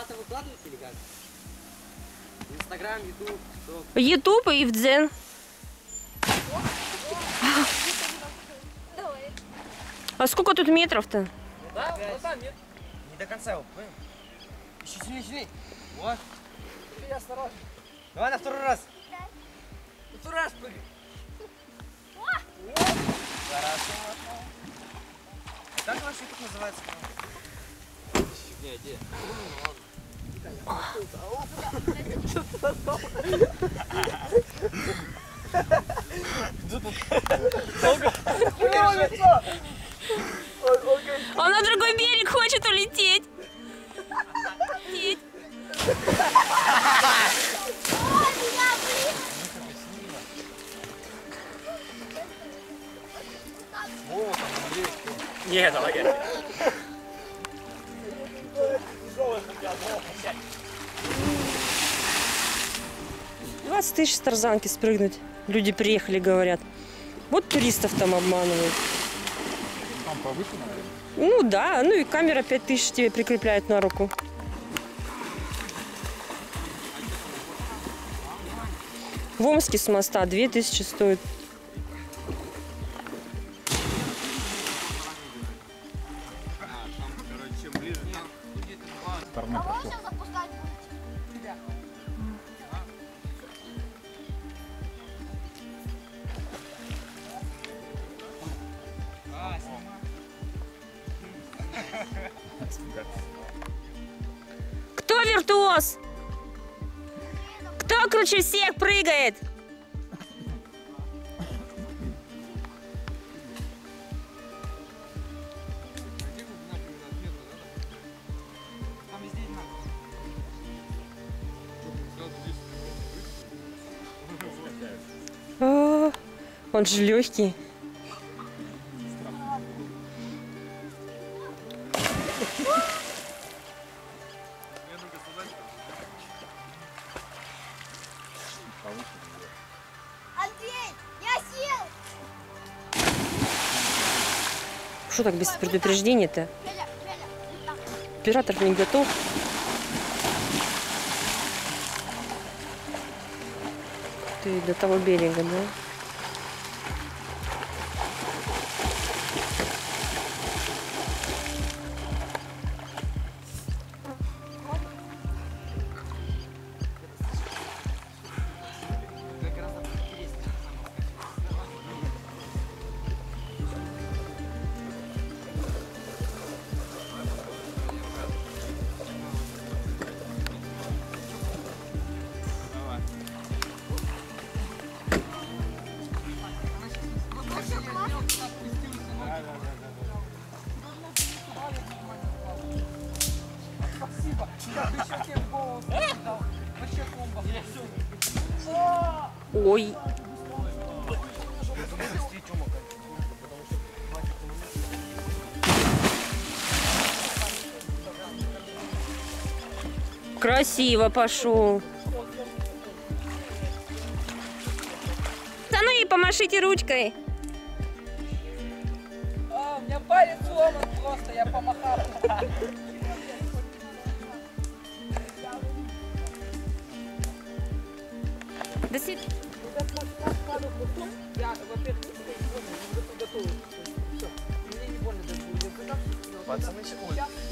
Куда-то выкладываете или как? Инстаграм, Ютуб, ТикТок. Ютуб и в Дзен. А сколько тут метров-то? Ну да, вот там нет. Не до конца его, понял? Еще сильнее, сильнее. Вот. Ты осторожно. Давай на второй раз. На второй раз прыгай. Хорошо. Как ваш ютуб называется? Фигня, идея. Он на другой берег хочет улететь. Не, давай я. 20 тысяч с тарзанки спрыгнуть. Люди приехали, говорят. Вот туристов там обманывают. Там повыше, наверное. Ну да, ну и камера 5000 тебе прикрепляет на руку. В Омске с моста 2000 стоит. Стороной пошел. Кто виртуоз? Кто круче всех прыгает? А, он же легкий. Андрей, я сел! Что так без предупреждения-то? Оператор не готов. Ты до того берега, да? Ой. Красиво пошел. Да ну и помашите ручкой. А, у меня палец сломан просто, я помахал. До свидания. Я, во-первых, не готов. Все. Мне не больно даже. Пацаны, ой.